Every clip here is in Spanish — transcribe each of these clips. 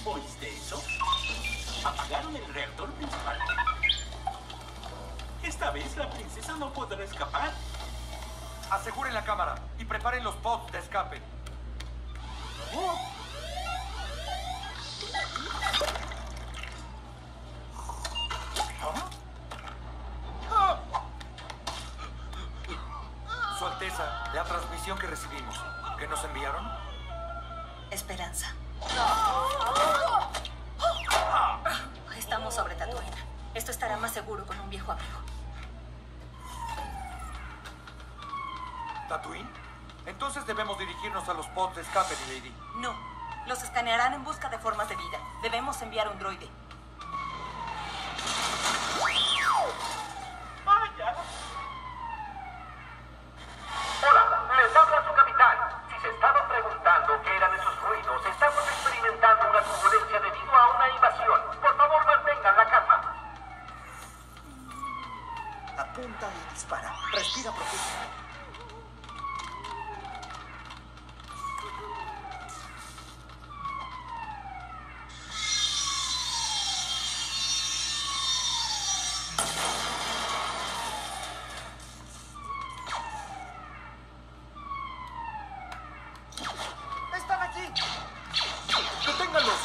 ¿Oíste eso? Apagaron el reactor principal. Esta vez la princesa no podrá escapar. Aseguren la cámara y preparen los pods de escape. Oh. ¿Ah? Su Alteza, la transmisión que recibimos, ¿qué nos enviaron? Esperanza. Estamos sobre Tatooine. Esto estará más seguro con un viejo amigo. ¿Tatooine? Entonces debemos dirigirnos a los pods de escape, Lady. No. Los escanearán en busca de formas de vida. Debemos enviar un droide. ¡Vaya! Hola, les habla su capitán. Si se estaban preguntando qué eran esos ruidos, estamos experimentando una turbulencia debido a una invasión. Por favor, mantengan la calma. Apunta y dispara. Respira profundo. ¡Están aquí! ¡Deténganlos!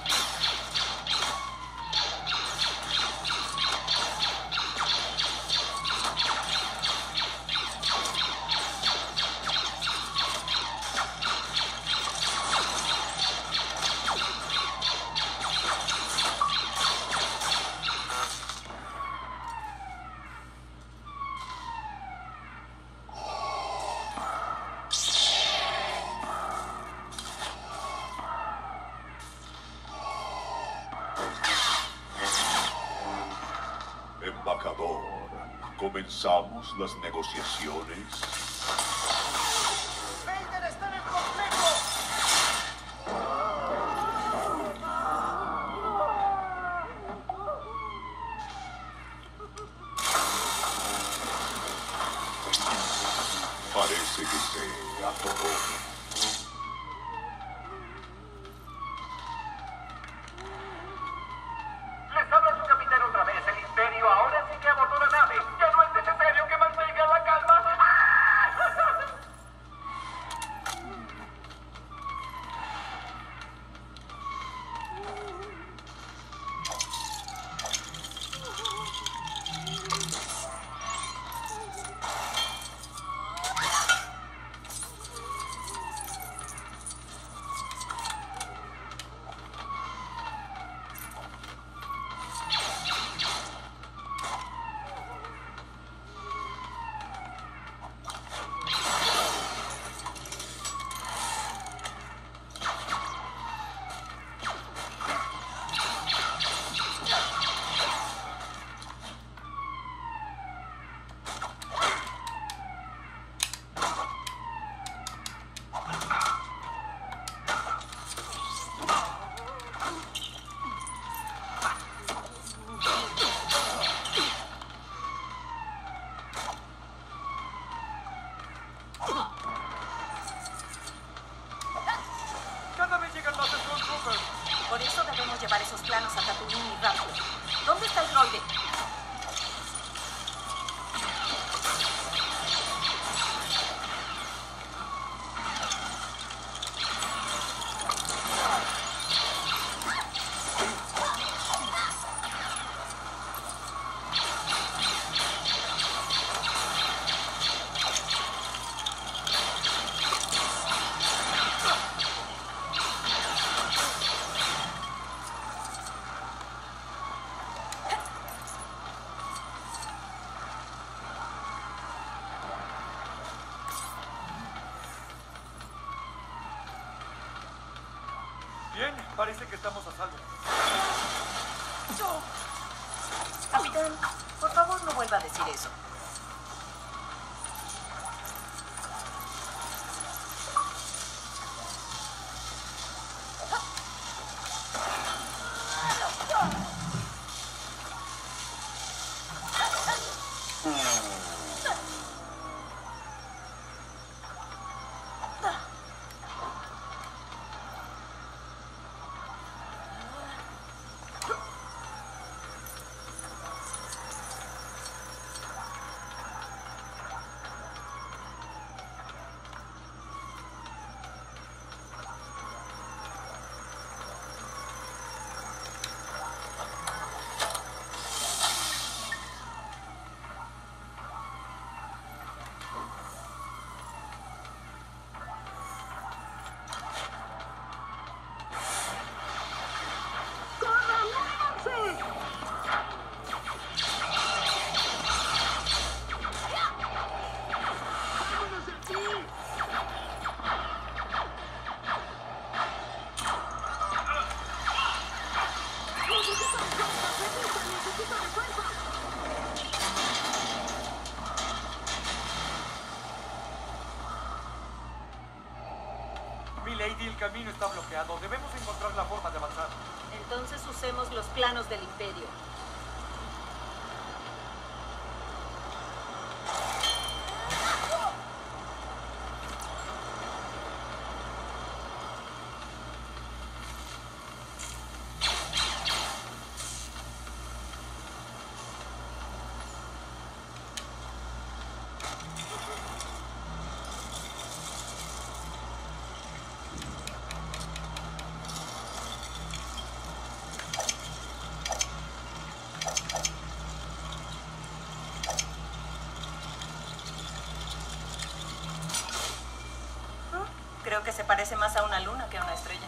Embajador, ¿comenzamos las negociaciones? ¡Vader está en el complejo! Parece que se atoró. Les habla su capitán otra vez. El Imperio ahora sí que abordó la nave. Ya no es necesario que mantengan la calma. ¡Cada vez llegan más Stormtroopers! Por eso debemos llevar esos planos a Tatooine y rápido. ¿Dónde está el droide? Bien, parece que estamos a salvo. Capitán, por favor no vuelva a decir eso. Milady, el camino está bloqueado. Debemos encontrar la forma de avanzar. Entonces usemos los planos del Imperio. Creo que se parece más a una luna que a una estrella.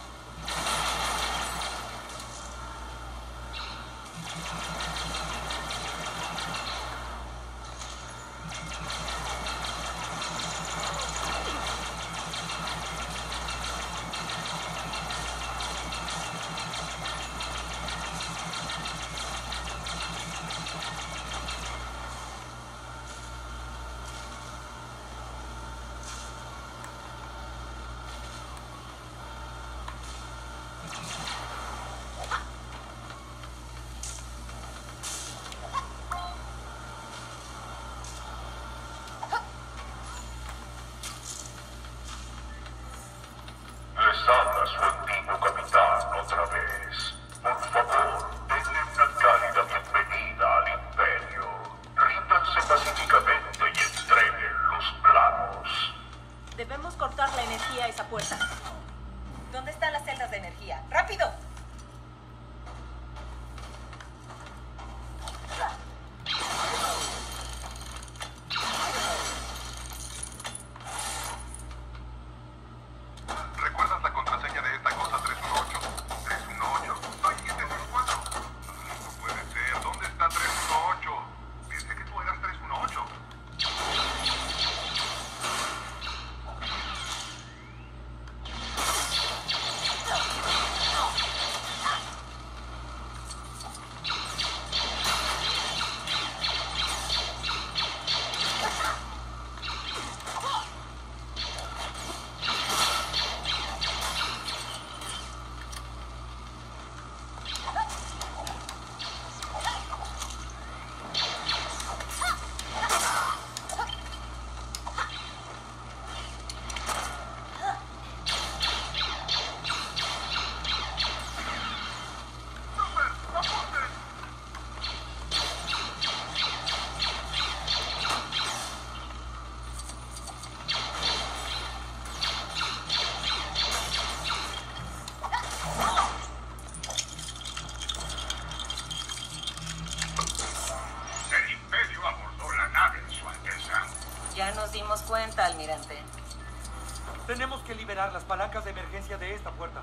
Les habla su antiguo capitán otra vez. Por favor, denle una cálida bienvenida al Imperio. Ríndanse pacíficamente y entreguen los planos. Debemos cortar la energía a esa puerta. ¿Dónde están las celdas de energía? ¡Rápido! ¿Recuerdas la contraseña de esta cosa 318? 318. ¡Ay, este es el 4! No puede ser. ¿Dónde está 318? Pensé que tú eras 318. El Imperio abordó la nave, Su Alteza. Ya nos dimos cuenta, almirante. Tenemos que liberar las palancas de emergencia de esta puerta.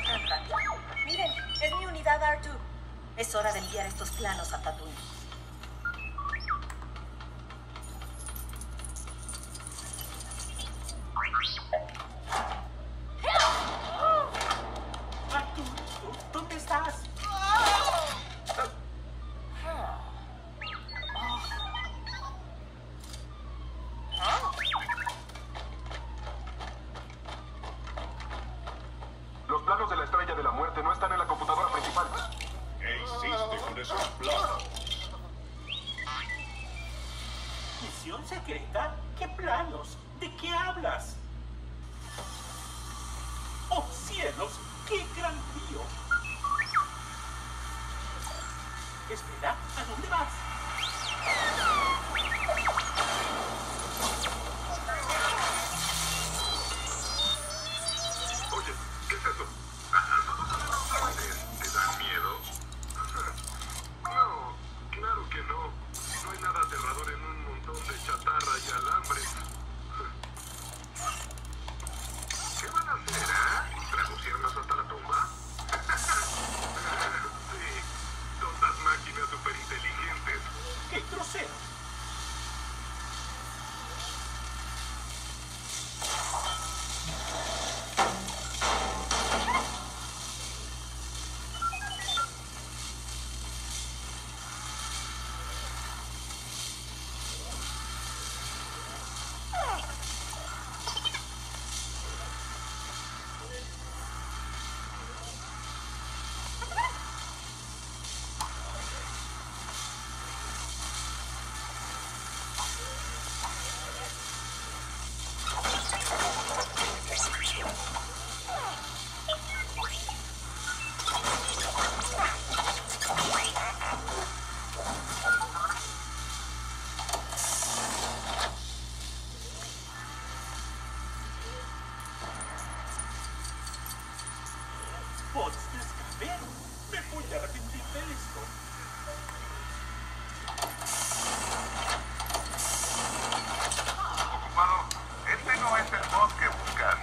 tan rápido. Miren, es mi unidad R2. Es hora de enviar estos planos a Tatooine. Arturo, ¿dónde estás? Los planos de la Estrella de la Muerte no están en la computadora principal. ¿Qué hiciste con esos planos? ¿Misión secreta? ¿Qué planos? ¿De qué hablas? ¡Oh, cielos! ¡Qué gran lío! Espera, ¿a dónde vas? Oye, ¿qué es eso? ¿Te dan miedo? No, claro que no. No hay nada aterrador en un montón de chatarra y alambres. ¿Qué van a hacer, ¿Traducirnos hasta la tumba? Sí, tontas máquinas superinteligentes. ¡Qué grosero! ¡Pods de escape! ¡Me voy a arrepentir de esto! Ocupado, este no es el bot que buscan.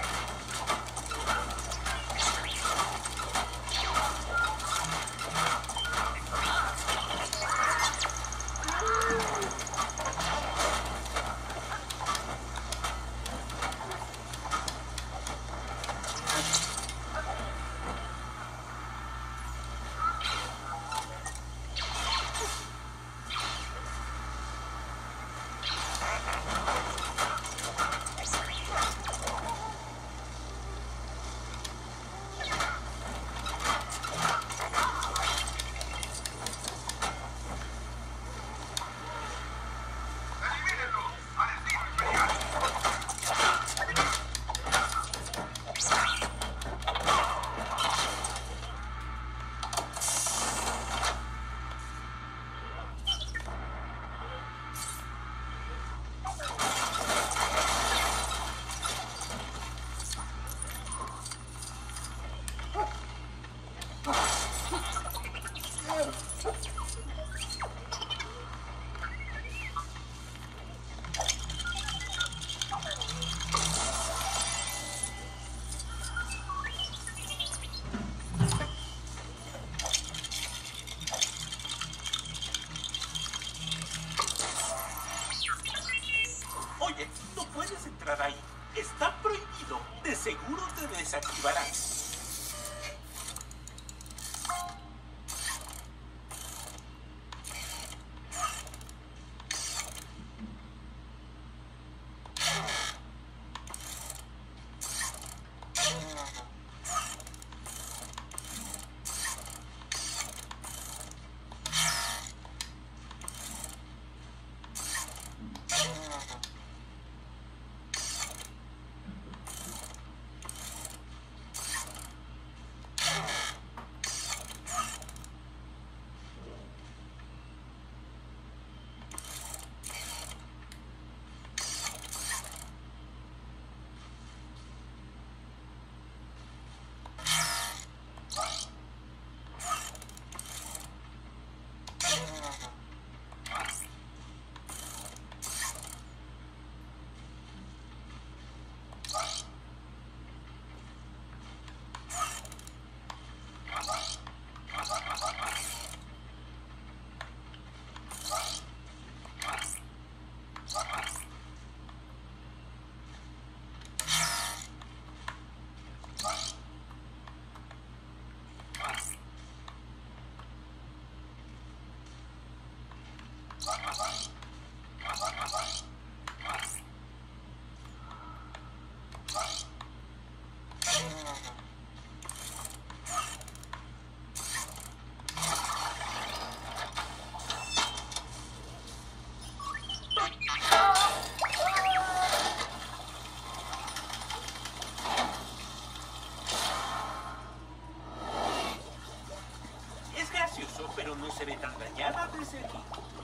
Es gracioso, pero no se ve tan dañada desde aquí.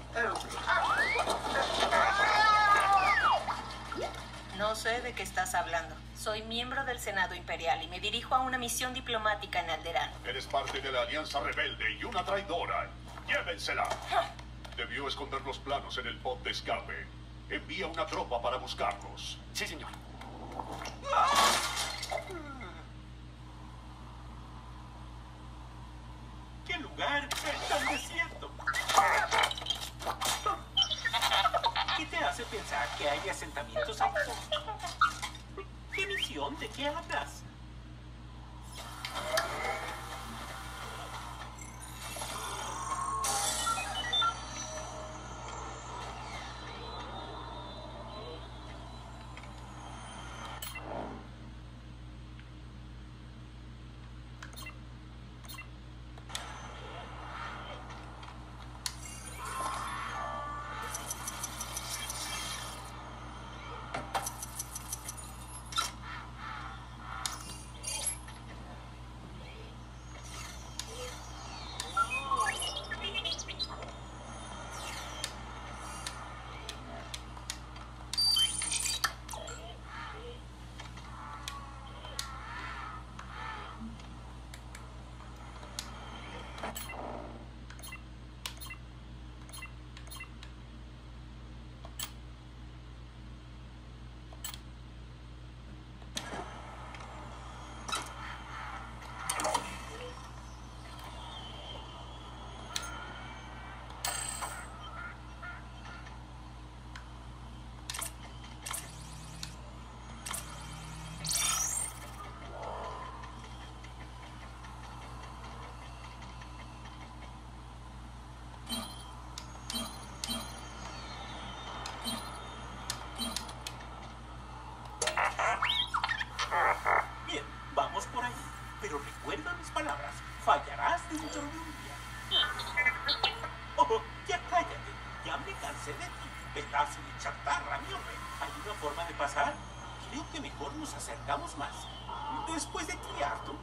No sé de qué estás hablando. Soy miembro del Senado Imperial y me dirijo a una misión diplomática en Alderaan. Eres parte de la Alianza Rebelde y una traidora. ¡Llévensela! Debió esconder los planos en el pod de escape. Envía una tropa para buscarlos. Sí, señor. ¡Qué lugar tan desierto! ¿Qué te hace pensar que hay asentamientos aquí? ¿Qué misión? ¿De qué hablas? Bien, vamos por ahí. Pero recuerda mis palabras. Fallarás dentro de un día. Oh, ya cállate. Ya me cansé de ti. Pedazo de chatarra, mi hombre. ¿Hay una forma de pasar? Creo que mejor nos acercamos más. Después de ti, Arthur.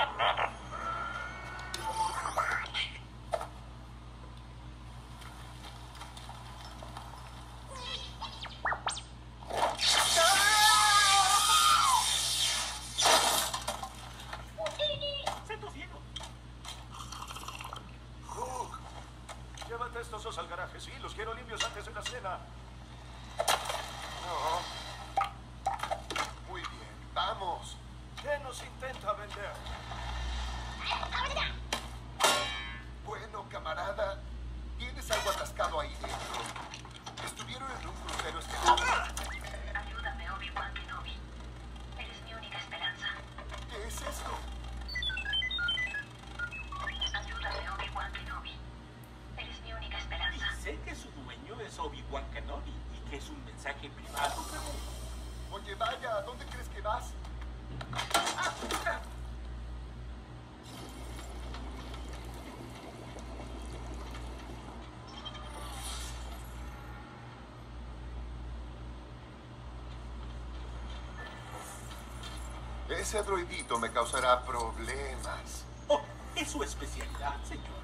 Siento ciego. Llévate estos dos al garaje. Sí, los quiero limpios antes de la cena. Muy bien, vamos. ¿Qué nos intenta vender? Bueno, camarada, tienes algo atascado ahí dentro. Estuvieron en un crucero estelar. Ayúdame, Obi-Wan Kenobi. Eres mi única esperanza. ¿Qué es esto? Ayúdame, Obi-Wan Kenobi. Eres mi única Y esperanza. sé que su dueño es Obi-Wan Kenobi y que es un mensaje privado, pero... Oye, vaya, ¿a dónde crees que vas? Ese droidito me causará problemas. Oh, es su especialidad, señor.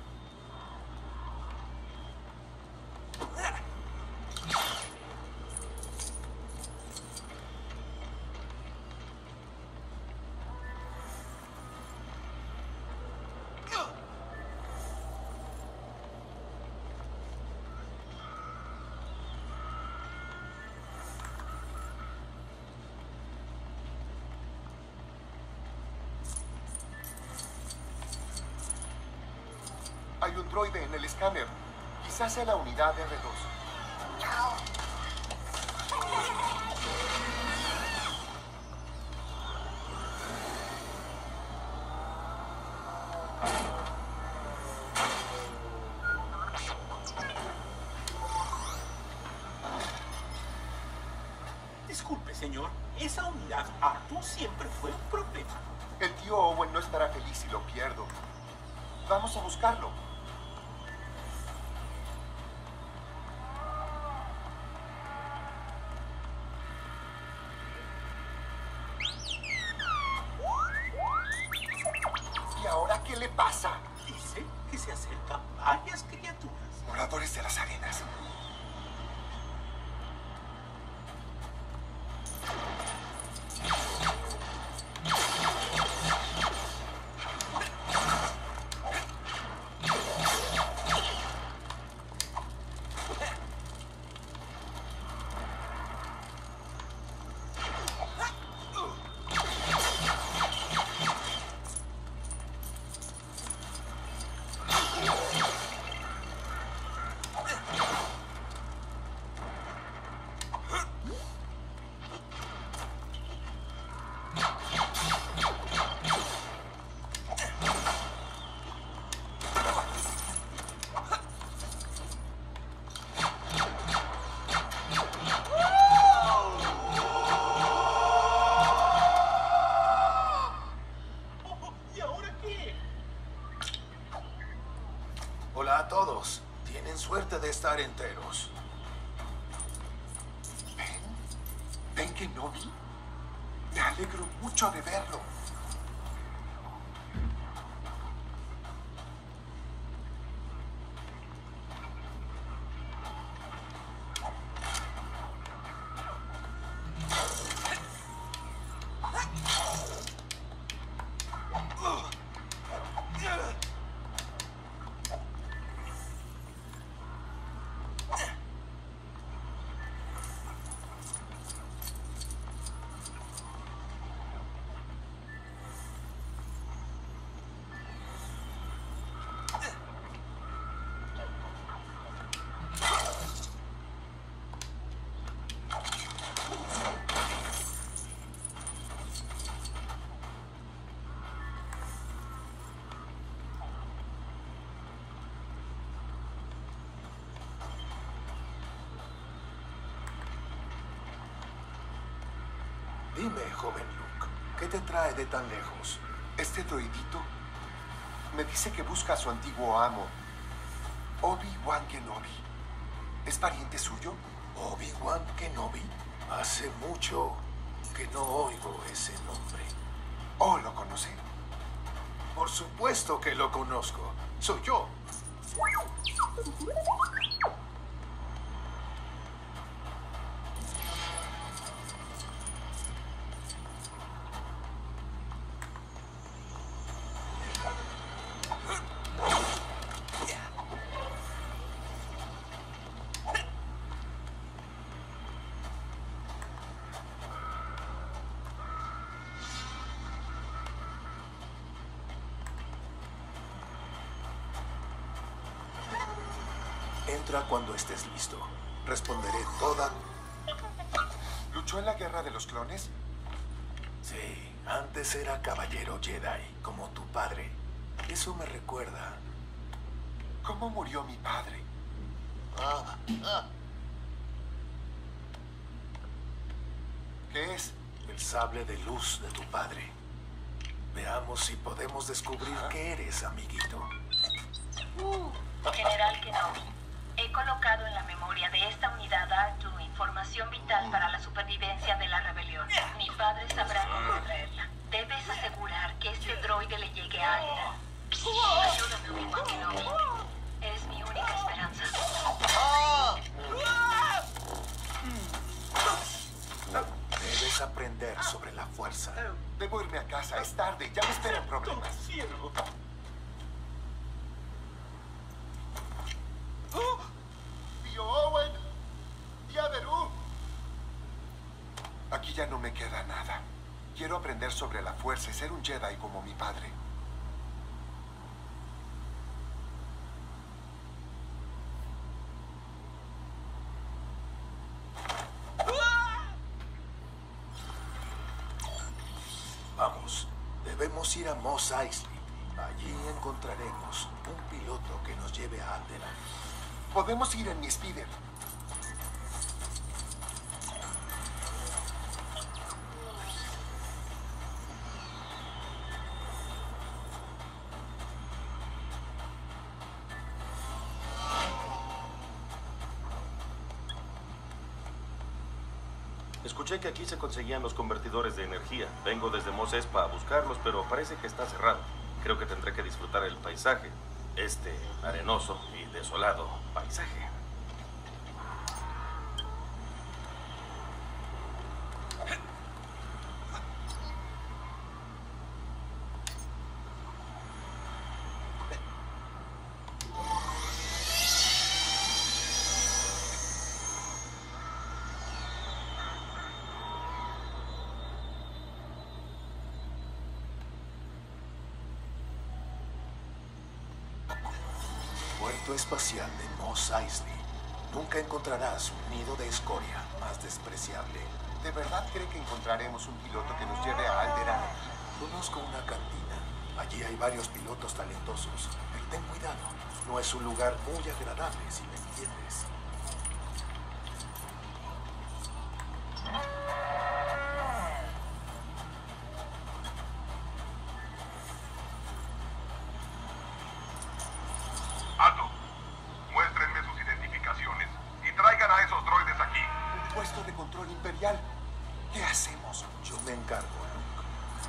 Hay un droide en el escáner. Quizás sea la unidad R2. señor. Esa unidad Artu siempre fue un problema. El tío Owen no estará feliz si lo pierdo. Vamos a buscarlo. ¿Y ahora qué le pasa? Dice que se acercan varias criaturas. Moradores de las arenas. Hola a todos. Tienen suerte de estar enteros. ¿Ven que no vi? Me alegro mucho de verlo. Dime, joven Luke, ¿qué te trae de tan lejos? Este droidito me dice que busca a su antiguo amo, Obi-Wan Kenobi. ¿Es pariente suyo? ¿Obi-Wan Kenobi? Hace mucho que no oigo ese nombre. ¿Oh, lo conoce? Por supuesto que lo conozco. Soy yo. Entra cuando estés listo. Responderé toda... ¿Luchó en la guerra de los clones? Sí, antes era caballero Jedi, como tu padre. Eso me recuerda. ¿Cómo murió mi padre? ¿Qué es? El sable de luz de tu padre. Veamos si podemos descubrir qué eres, amiguito. General Kenobi, he colocado en la memoria de esta unidad Artu información vital para la supervivencia de la rebelión. Mi padre sabrá cómo traerla. Debes asegurar que este droide le llegue a Alderaan. Ayúdame, Obi-Wan Kenobi. Eres mi única esperanza. Debes aprender sobre la fuerza. Debo irme a casa, es tarde, ya me esperan problemas. Cielo. ¡Tío Owen! ¡Tía Beru! Aquí ya no me queda nada. Quiero aprender sobre la fuerza y ser un Jedi como mi padre. Vamos, debemos ir a Mos Eisley. Allí encontraremos un piloto que nos lleve a Alderaan. Podemos ir en mi speeder. Escuché que aquí se conseguían los convertidores de energía. Vengo desde Mos Espa a buscarlos, pero parece que está cerrado. Creo que tendré que disfrutar el paisaje. Este arenoso y desolado paisaje. Puerto espacial de Mos Eisley. Nunca encontrarás un nido de escoria más despreciable. ¿De verdad cree que encontraremos un piloto que nos lleve a Alderaan? Conozco una cantina. Allí hay varios pilotos talentosos. Pero ten cuidado. No es un lugar muy agradable, si me entiendes. ¡Alto! Muéstrenme sus identificaciones y traigan a esos droides aquí. Un puesto de control imperial. ¿Qué hacemos? Yo me encargo, Luke.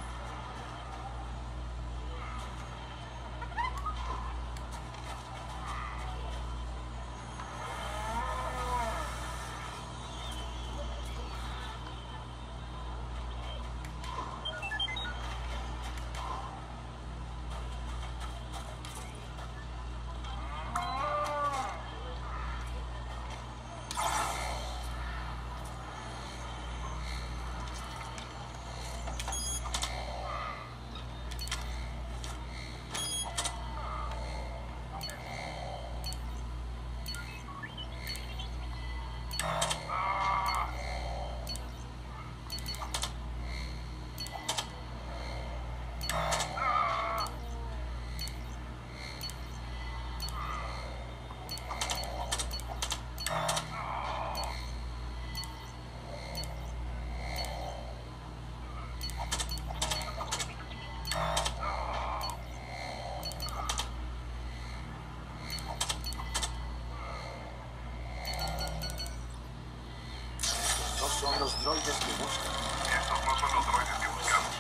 Son los droides que buscan. Estos no son los droides que buscamos.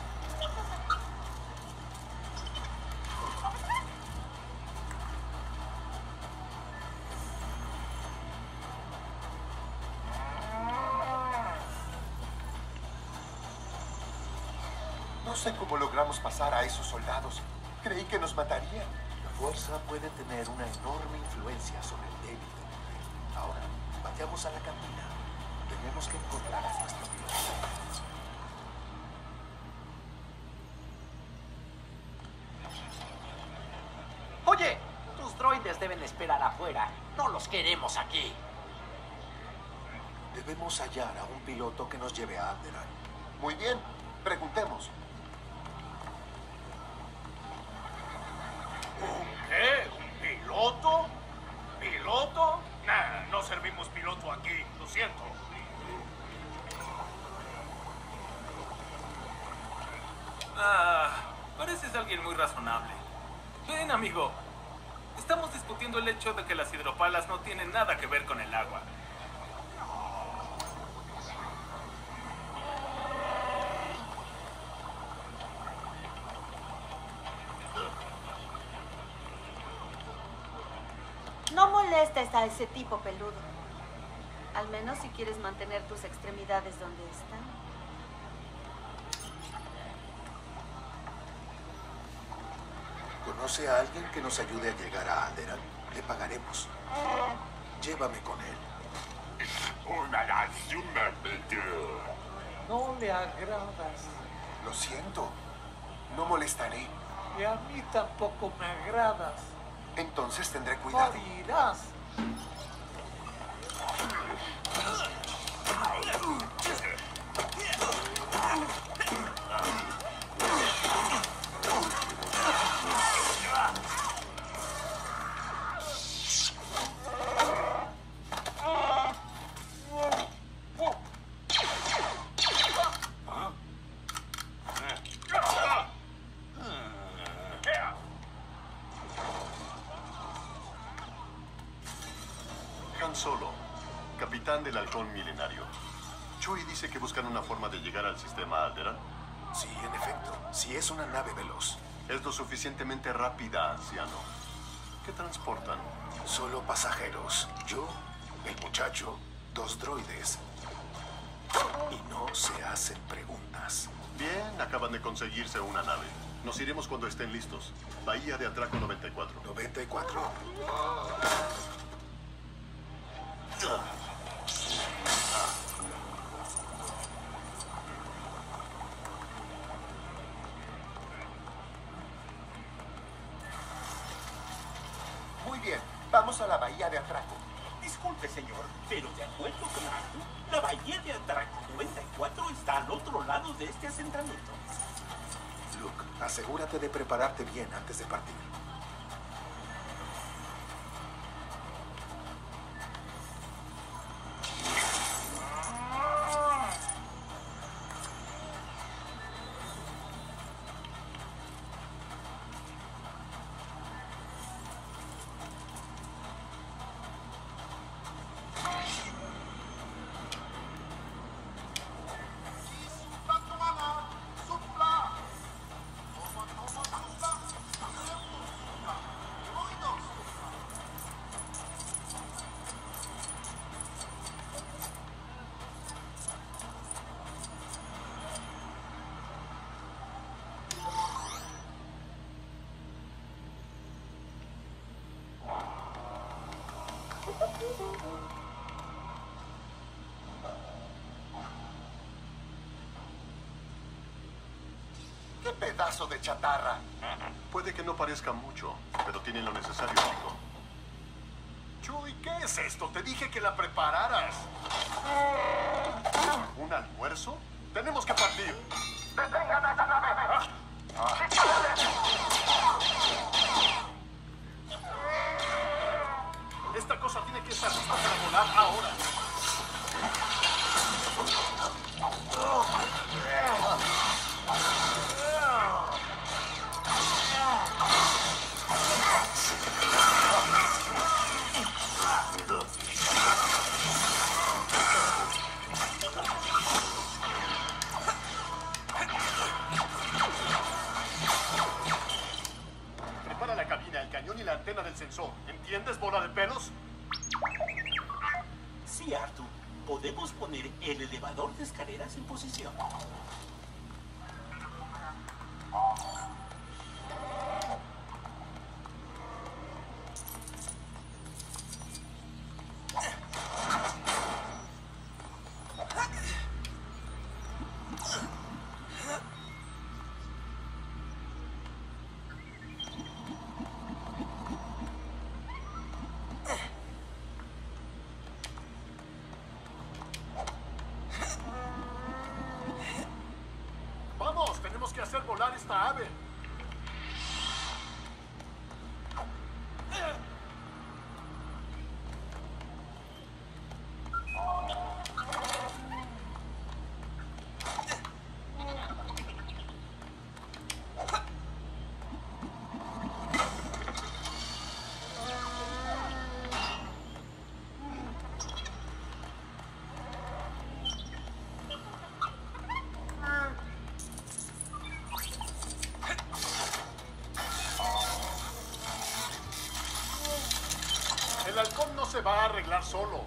No sé cómo logramos pasar a esos soldados. Creí que nos matarían. La fuerza puede tener una enorme influencia sobre el débil. Ahora, vayamos a la cantina. Tenemos que encontrar a nuestro piloto. Oye, tus droides deben esperar afuera. No los queremos aquí. Debemos hallar a un piloto que nos lleve a Alderaan. Muy bien, preguntemos. ¿Qué? ¿Piloto? ¿Piloto? Nah, no servimos piloto aquí, lo siento. Pareces alguien muy razonable. Ven, amigo. Estamos discutiendo el hecho de que las hidropalas no tienen nada que ver con el agua. No molestes a ese tipo peludo. Al menos si quieres mantener tus extremidades donde están. ¿Conoce a alguien que nos ayude a llegar a Alderaan? Le pagaremos. Llévame con él. No le agradas. Lo siento. No molestaré. Y a mí tampoco me agradas. Entonces tendré cuidado. Morirás. Han Solo, capitán del Halcón Milenario. Chewie dice que buscan una forma de llegar al sistema Alderaan. Sí, en efecto. Sí es una nave veloz. Es lo suficientemente rápida, anciano. ¿Qué transportan? Solo pasajeros. Yo, el muchacho, 2 droides. Y no se hacen preguntas. Bien, acaban de conseguirse una nave. Nos iremos cuando estén listos. Bahía de Atraco 94. 94. Muy bien, vamos a la bahía de Atraco. Disculpe, señor, pero de acuerdo con Arthur, la bahía de Atraco 94 está al otro lado de este asentamiento. Luke, asegúrate de prepararte bien antes de partir. ¡Qué pedazo de chatarra! Puede que no parezca mucho, pero tiene lo necesario, chico. Chewie, ¿qué es esto? Te dije que la prepararas. ¿Un almuerzo? ¡Tenemos que partir! ¡Detengan a esa nave! Esta cosa tiene que estar lista para volar ahora. Prepara la cabina, el cañón y la antena del sensor. ¿Entiendes, bola de pelos? Sí, Arthur. Podemos poner el elevador de escaleras en posición. Vamos, tenemos que hacer volar esta ave. El halcón no se va a arreglar solo.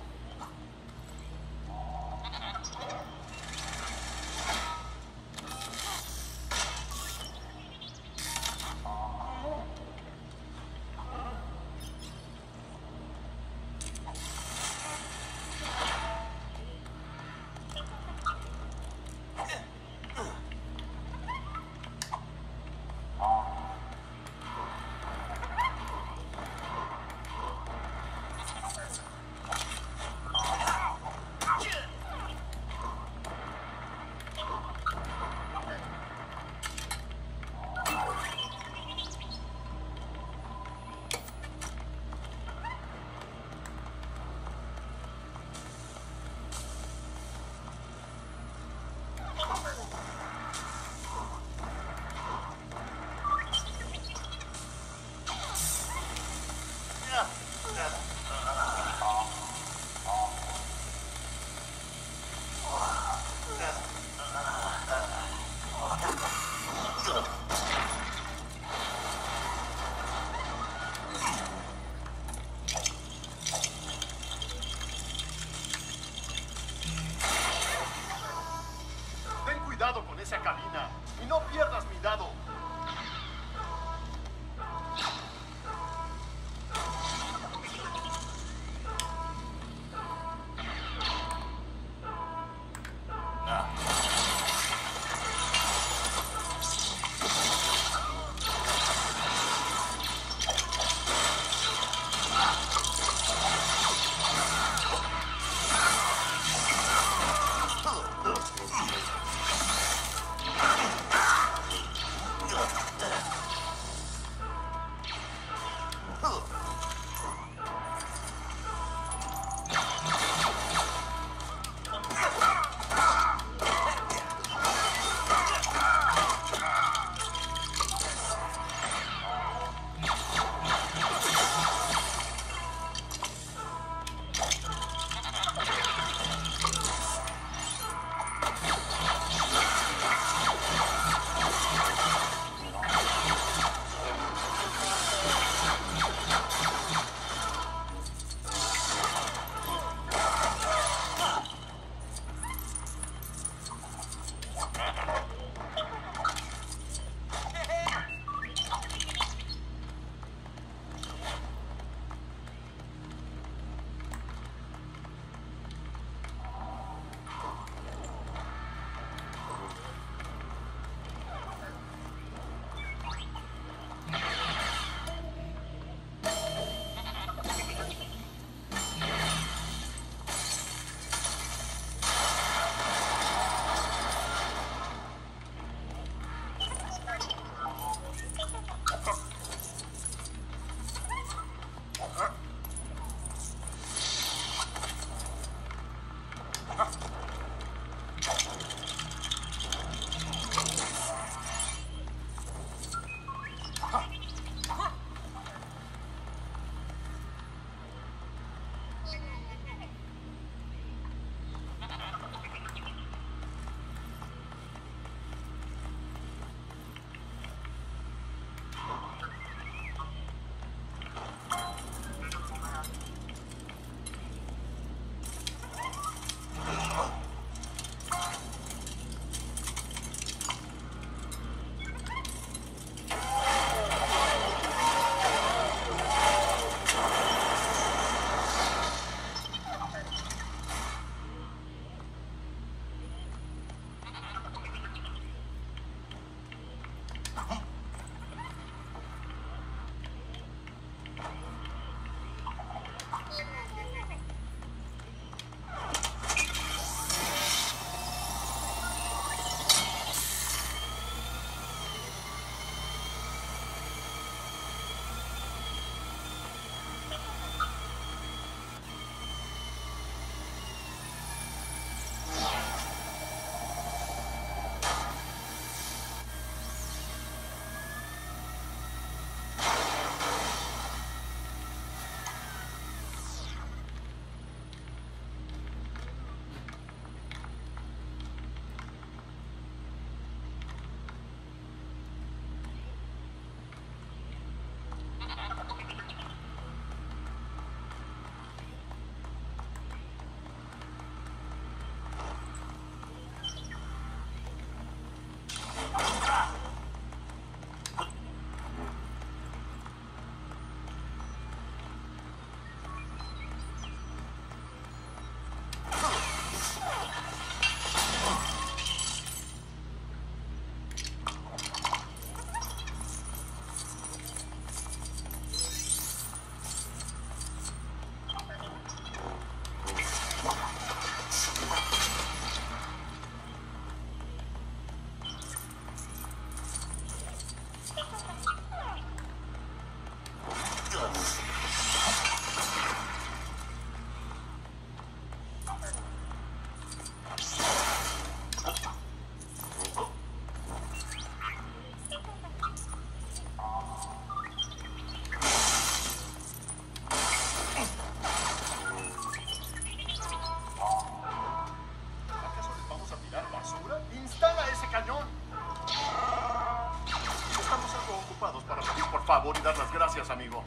favor y dar las gracias, amigo.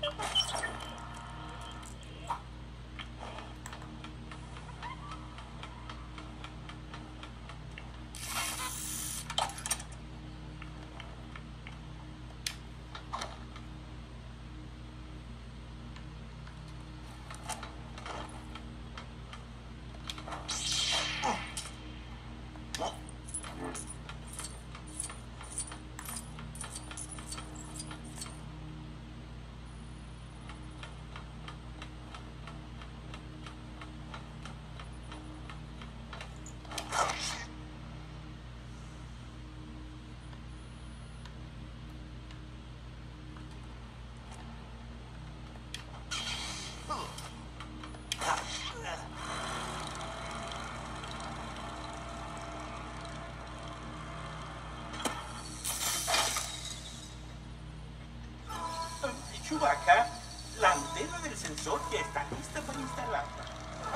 Chewbacca, la antena del sensor ya está lista para instalarla.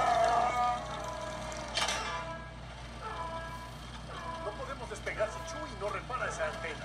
No podemos despegar si Chewie no repara esa antena.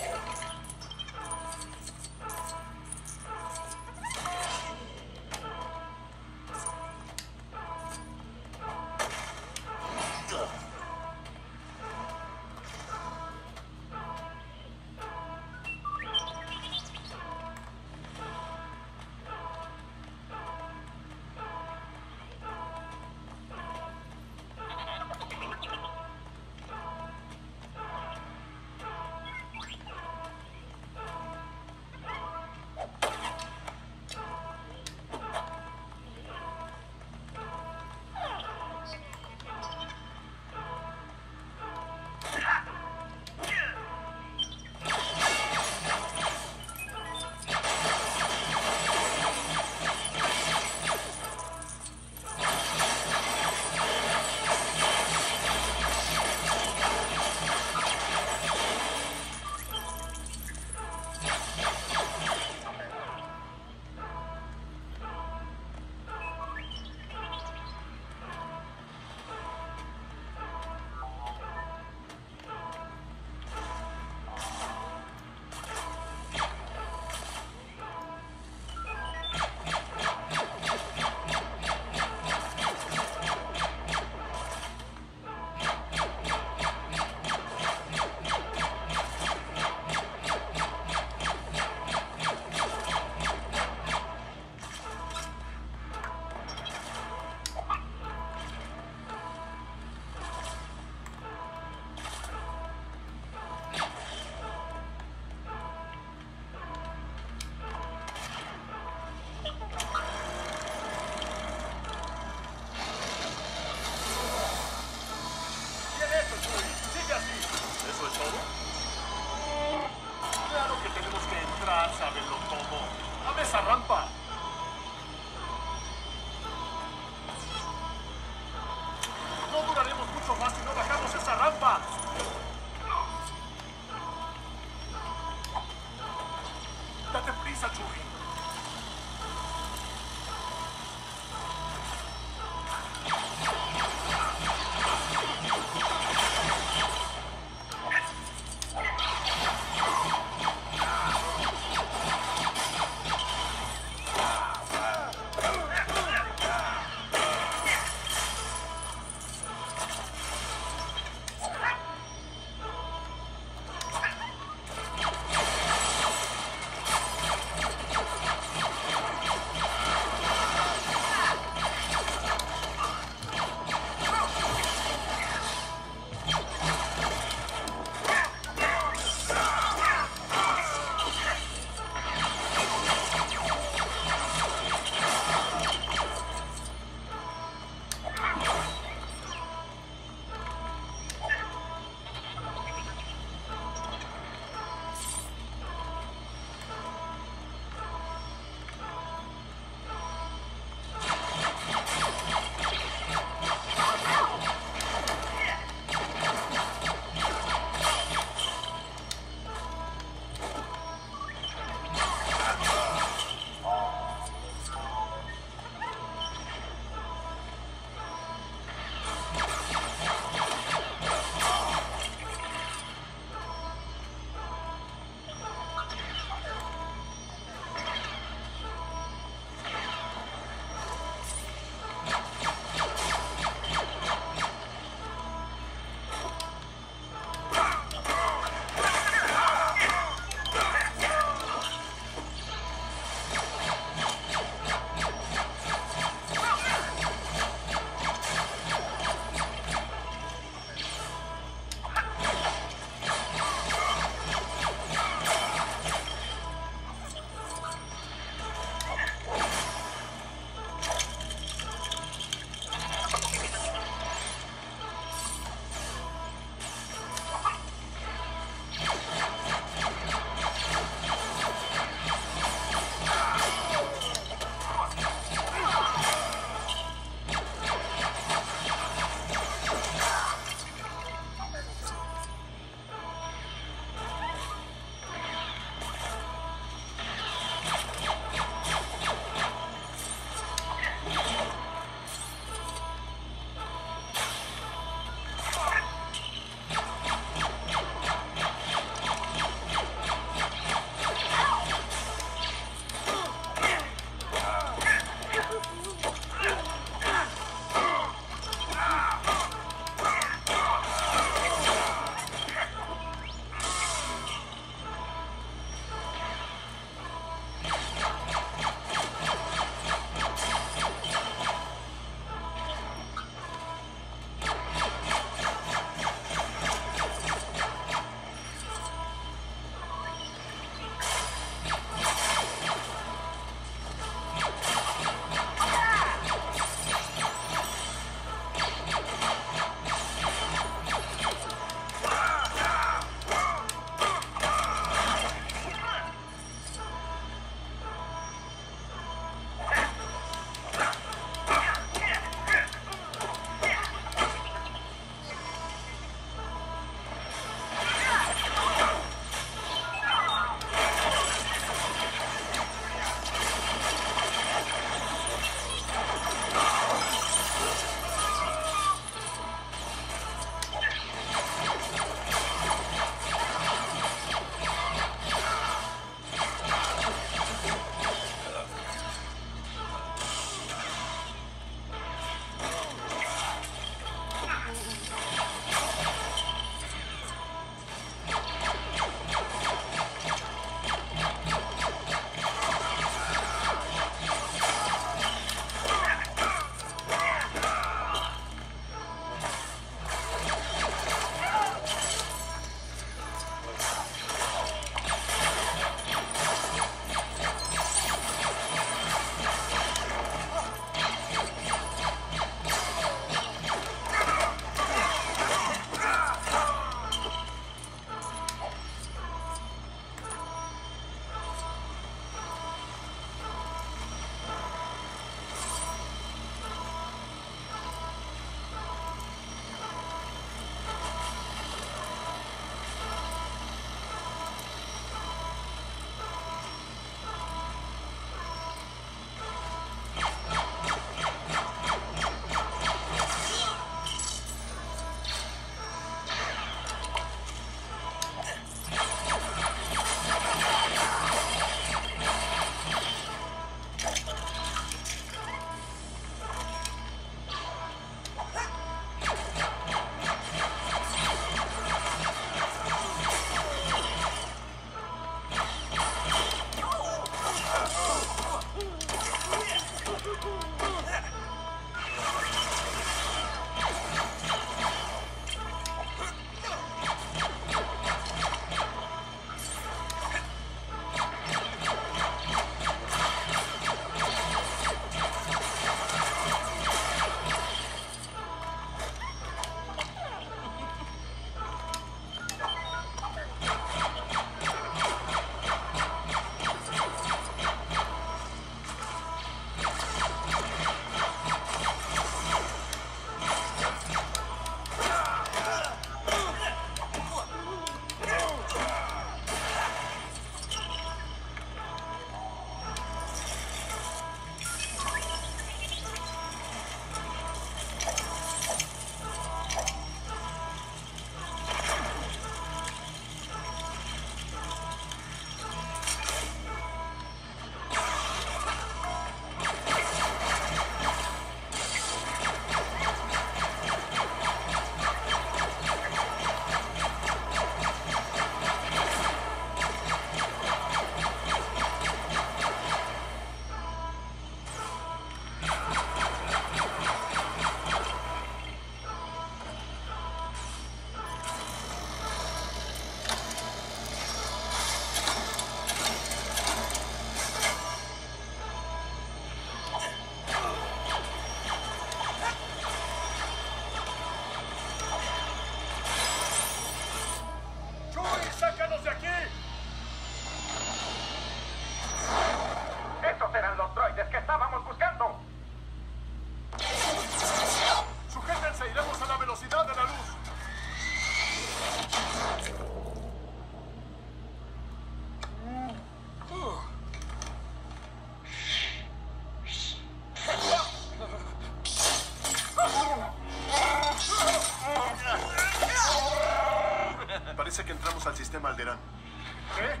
Parece que entramos al sistema Alderaan. ¿Qué?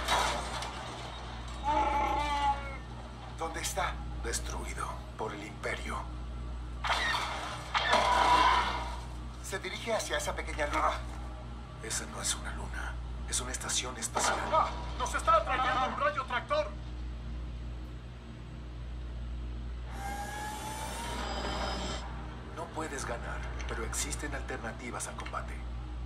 ¿Dónde está? Destruido por el Imperio. Se dirige hacia esa pequeña luna. Esa no es una luna. Es una estación espacial. ¡Ah! ¡Nos está atrayendo un rayo tractor! No puedes ganar, pero existen alternativas al combate.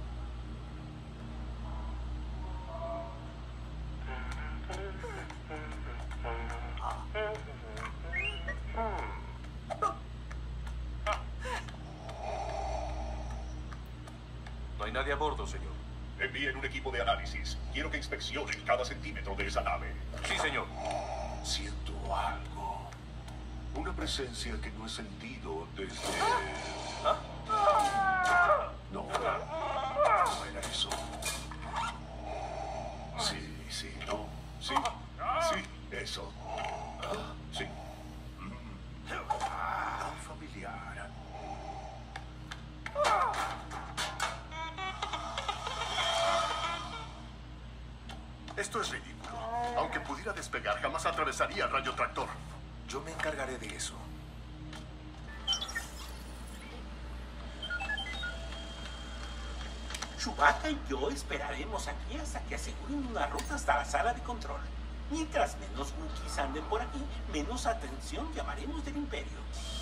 No hay nadie a bordo, señor. Envíen un equipo de análisis. Quiero que inspeccionen cada centímetro de esa nave. Sí, señor. Siento algo. Una presencia que no he sentido desde... No, no era eso. Sí, no. Sí, eso. Sí. Tan familiar. Esto es ridículo. Aunque pudiera despegar, jamás atravesaría el rayo tractor. Yo me encargaré de eso. Chewbacca y yo esperaremos aquí hasta que aseguren una ruta hasta la sala de control. Mientras menos Wookiees anden por aquí, menos atención llamaremos del Imperio.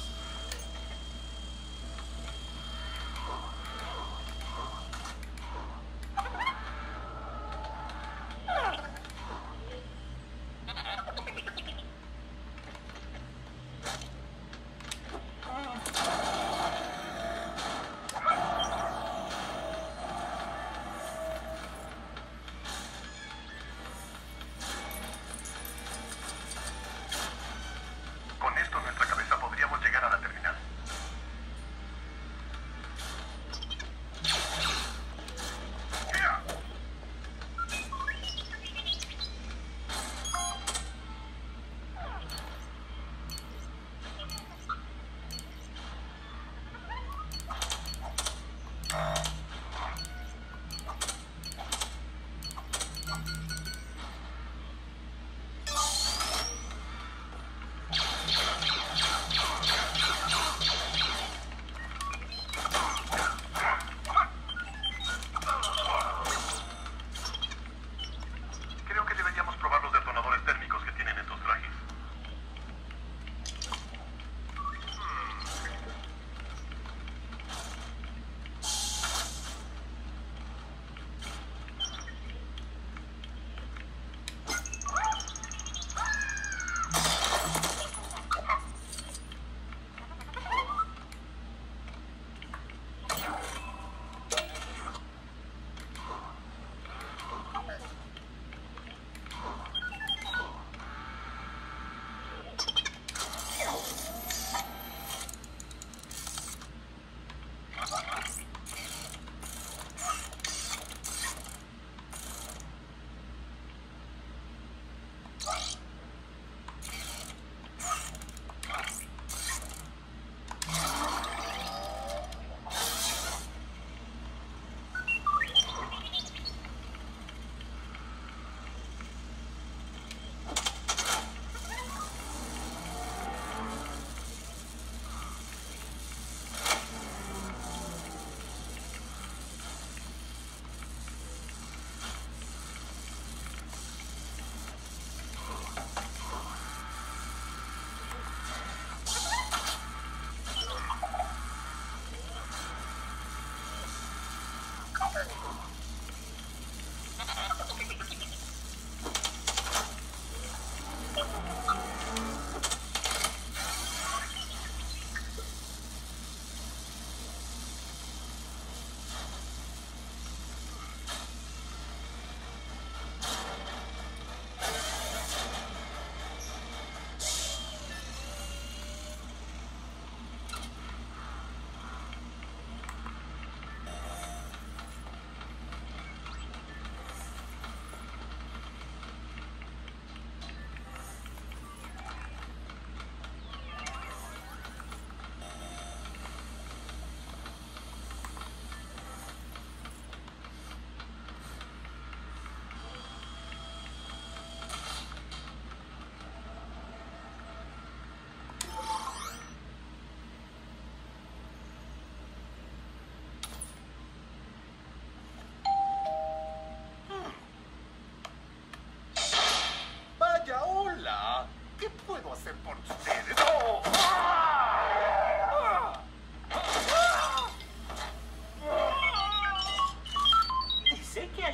Con esto en nuestra cabeza podríamos llegar a la terminal. Creo que deberíamos probar los detonadores térmicos que tienen estos trajes.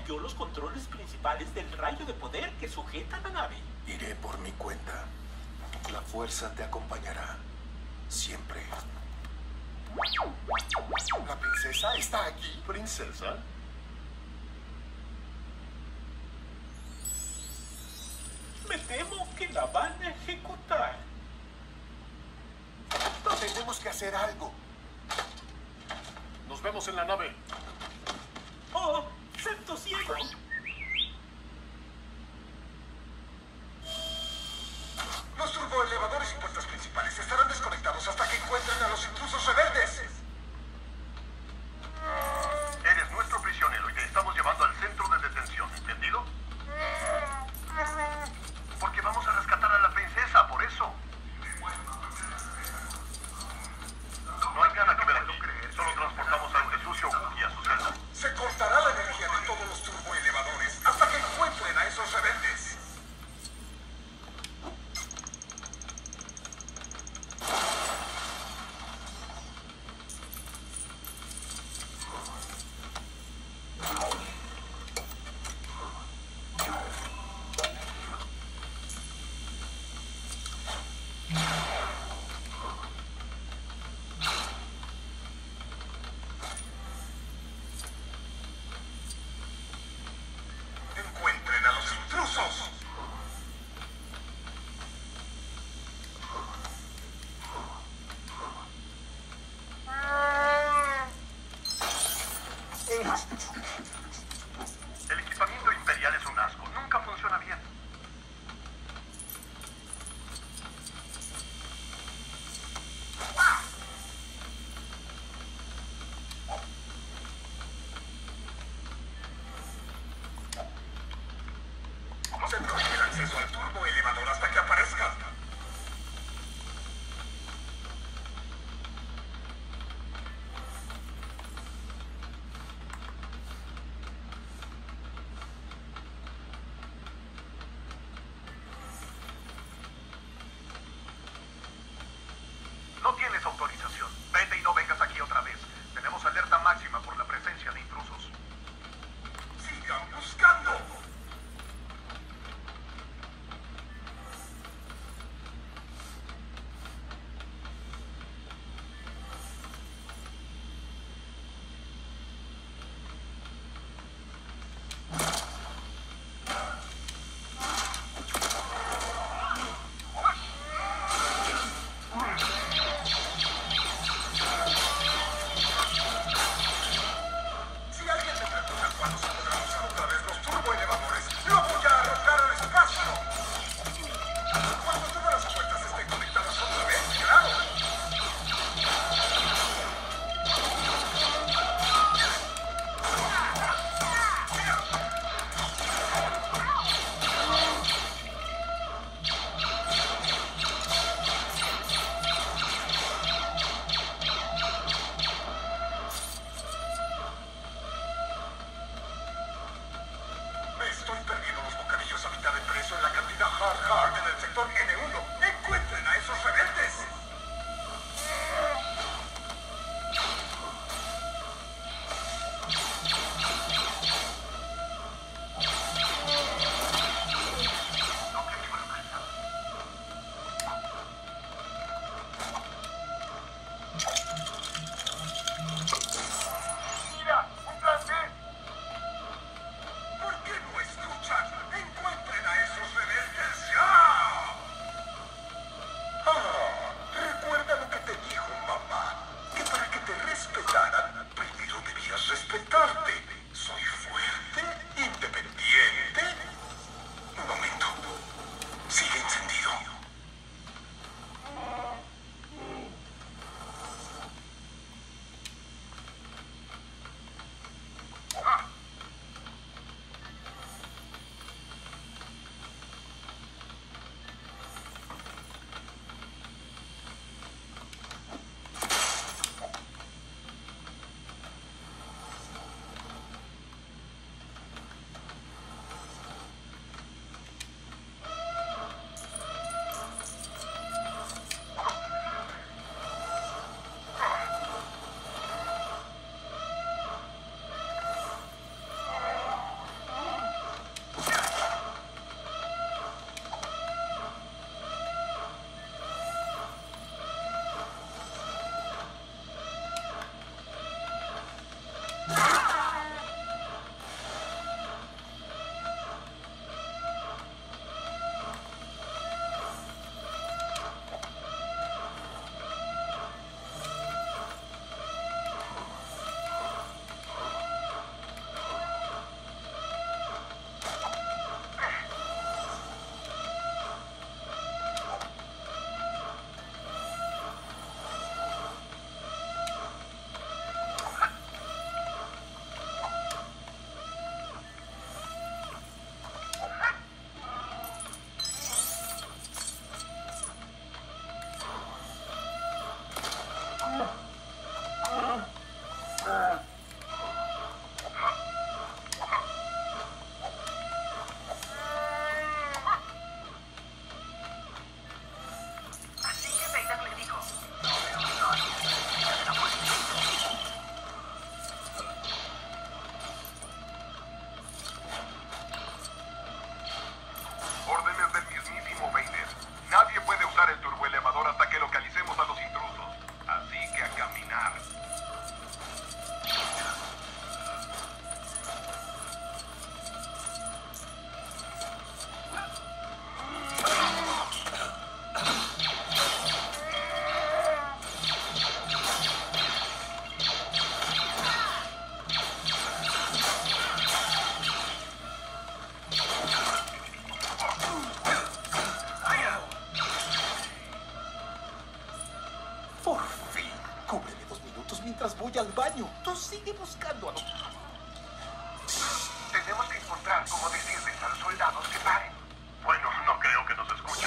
halló los controles principales del rayo de poder que sujeta la nave. Iré por mi cuenta. La fuerza te acompañará. Siempre. ¿La princesa está aquí? ¿Princesa? Me temo que la van a ejecutar. Tenemos que hacer algo. Nos vemos en la nave. ¡Oh! ¡Santo cielo! Los turboelevadores y puertas principales estarán desconectados hasta que encuentren a los intrusos rebeldes. Eres nuestro prisionero y te estamos llevando al centro de detención, ¿entendido? Porque vamos a rescatar a la princesa, por eso. No hay nada que ver aquí. Solo transportamos a este sucio y a su celda. Se cortará la energía de todos los turboelevadores hasta que encuentren a esos rebeldes. Encuentren a los intrusos. El equipamiento imperial es un asco. Nunca funciona bien. Se prohíbe el acceso al turboelevador hasta que aparezca. No tienes autorización. Vete y no vengas aquí otra vez. Tenemos alerta máxima por la presencia de intrusos. Sigan buscando. Si alguien me pregunta cuándo se podrán usar otra vez los turboelevadores, lo voy a arrojar al espacio. Cuando todas las puertas estén conectadas otra vez, claro. Me estoy perdiendo los bocadillos a mitad de precio en la cantina Hard Hard en el sector N1. ¡Encuentren a esos rebeldes! ¡Mira! ¡Un plan B! ¿Por qué no escuchan? ¡Encuentren a esos rebeldes ya! ¿Recuerda lo que te dijo mamá? Que para que te respetaran, primero debías respetarte. Soy fuerte, independiente. Un momento. Sigue encendido. buscando a los... Tenemos que encontrar cómo decirles a los soldados que paren. Bueno, no creo que nos escuchen.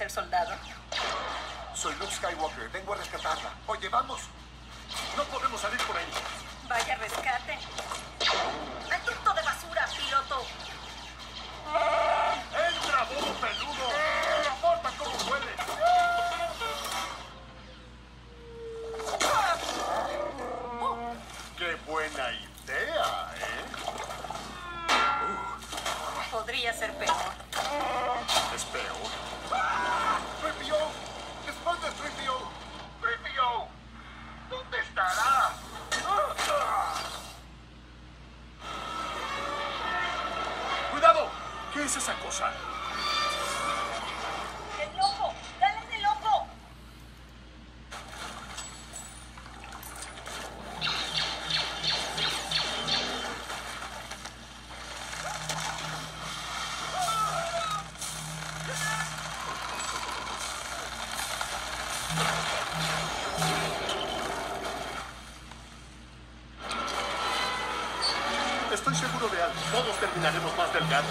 ser soldado? Soy Luke Skywalker. Vengo a rescatarla. Oye, vamos. No podemos salir por ahí. Vaya rescate. ¡Adulto de basura, piloto! ¡Entra, bobo peludo! ¡No importa cómo huele! ¡Qué buena idea, eh! Podría ser peor. Es peor. ¡Tripio! ¡Responde, Tripio! ¡Tripio! ¿Dónde estará? ¡Cuidado! ¿Qué es esa cosa? ¡El loco! ¡Dale en el loco! Estoy seguro de algo. Todos terminaremos más delgados.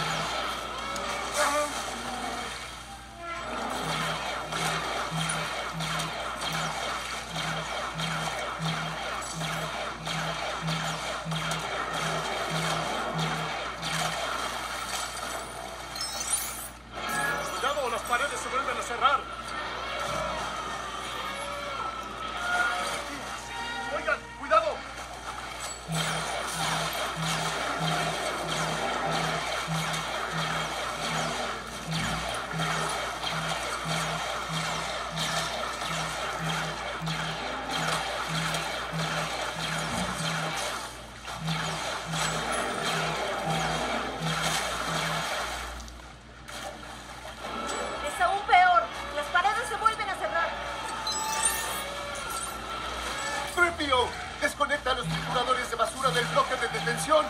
¡Cuidado! ¡Las paredes se vuelven a cerrar! ¡Oigan! ¡Cuidado! Es aún peor. Las paredes se vuelven a cerrar. ¡Tripio! ¡Desconecta a los trituradores de basura del bloque de detención!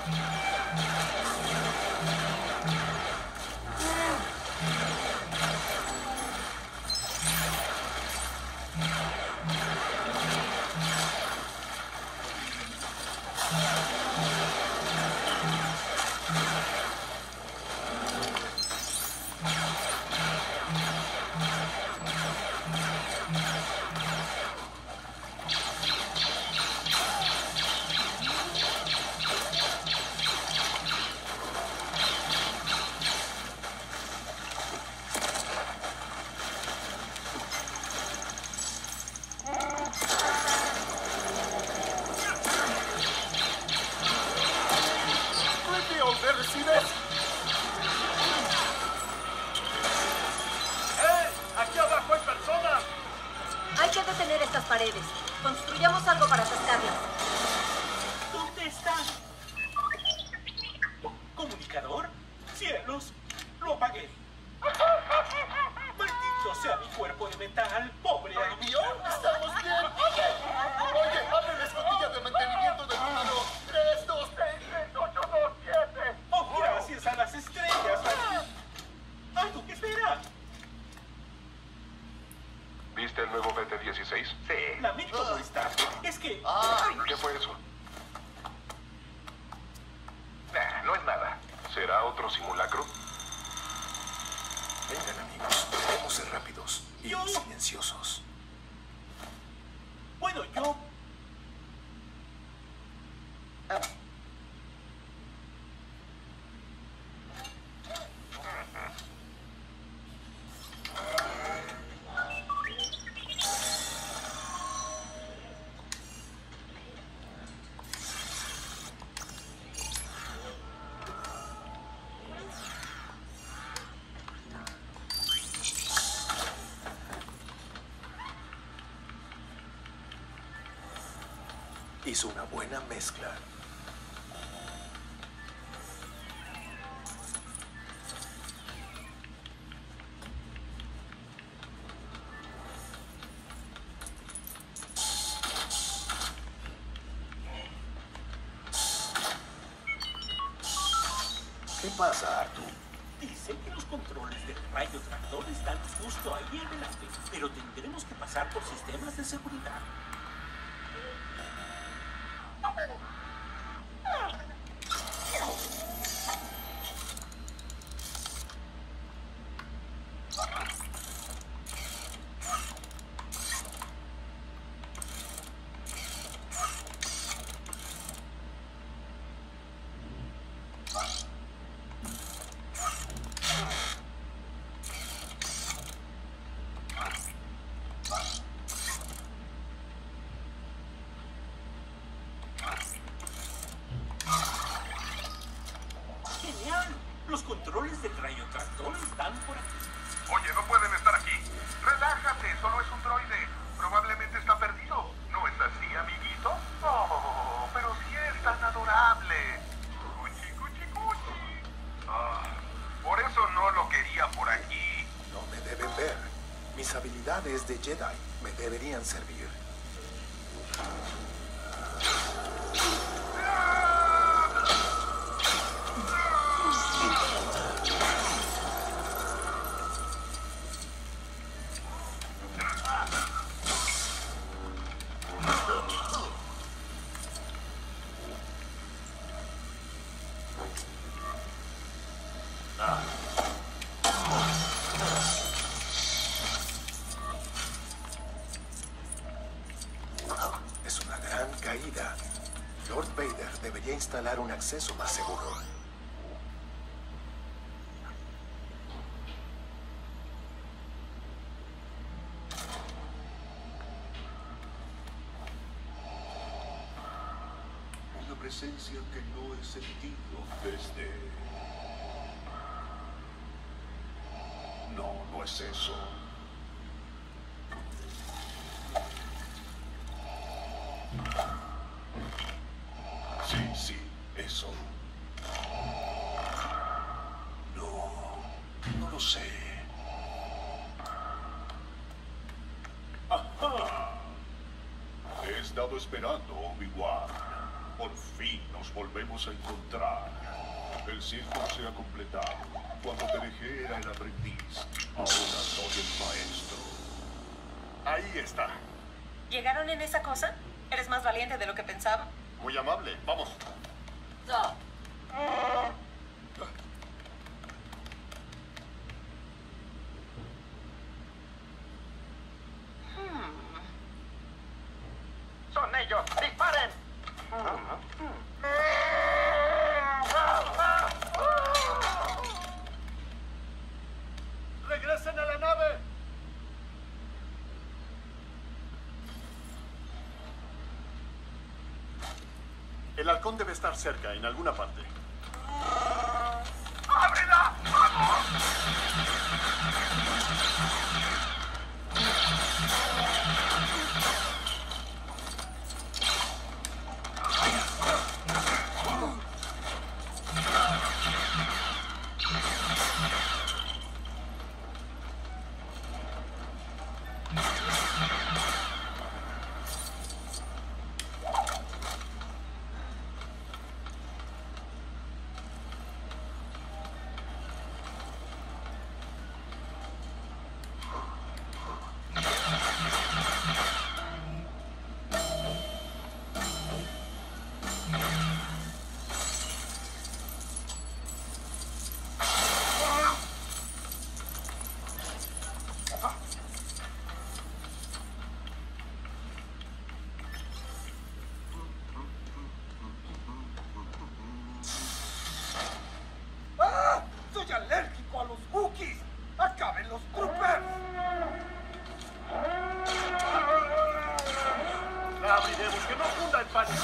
¡Tripio! ¿Me recibes? ¡Aquí abajo hay personas! Hay que detener estas paredes. Construyamos algo para atascarlas. ¿Dónde están? ¿Comunicador? ¡Cielos! ¡Lo apagué! ¡Maldito sea mi cuerpo de metal! ¡Pobre ¡Tripio! ¡Estamos bien! Oye, abre la escotilla de mantenimiento del número 32668227. ¡Oh, gracias a las estrellas! ¡Algo que espera! ¿Viste el nuevo BT-16? Sí. Lamento no estar. Es que... ¿Qué fue eso? Nah, no es nada. ¿Será otro simulacro? Vengan, amigos. Debemos ser rápidos y Yo- silenciosos. Bueno, yo... Hizo una buena mezcla. ¿Qué pasa, Artu? Dicen que los controles del rayo tractor están justo ahí adelante, pero tendremos que pasar por sistemas de seguridad. de Jedi me deberían servir. Es una gran caída. Lord Vader debería instalar un acceso más seguro. Una presencia que no he sentido desde... No es eso. Sí, eso. No lo sé. ¡Ajá! He estado esperando, Obi-Wan. Por fin nos volvemos a encontrar. El círculo se ha completado. Cuando te dejé era el aprendiz. Ahora soy el maestro. Ahí está. ¿Llegaron en esa cosa? ¿Eres más valiente de lo que pensaba? Muy amable. Vamos. No. ¡Son ellos! ¡Disparen! ¡Regresen a la nave! El halcón debe estar cerca, en alguna parte. ¡Ábrela! ¡Vamos! ¡Soy alérgico a los Wookiees! ¡Acaben los troopers! La abriremos, que no funda el pánico.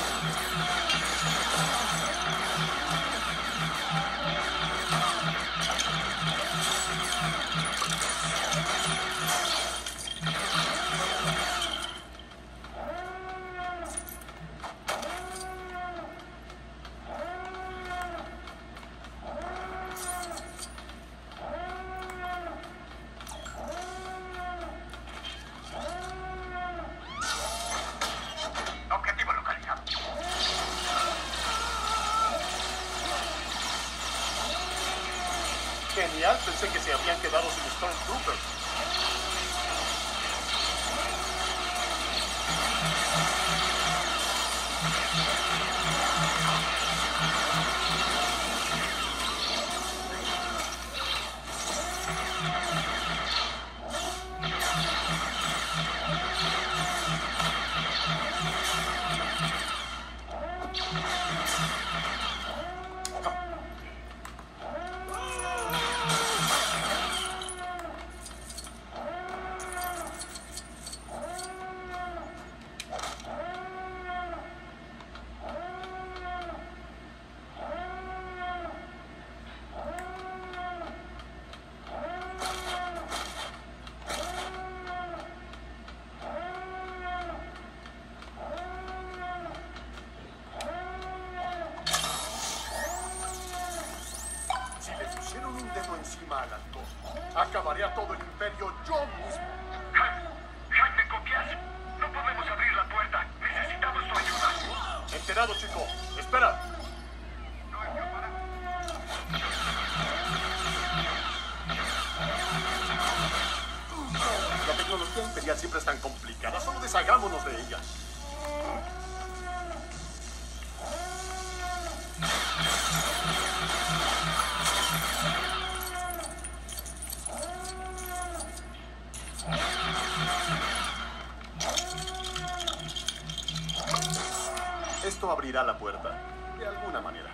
Objetivo localizado. Genial, pensé que se habían quedado sin Stormtroopers. enterado, chico. Espera. La tecnología imperial siempre es tan complicada. Solo deshagámonos de ella. Esto abrirá la puerta, de alguna manera.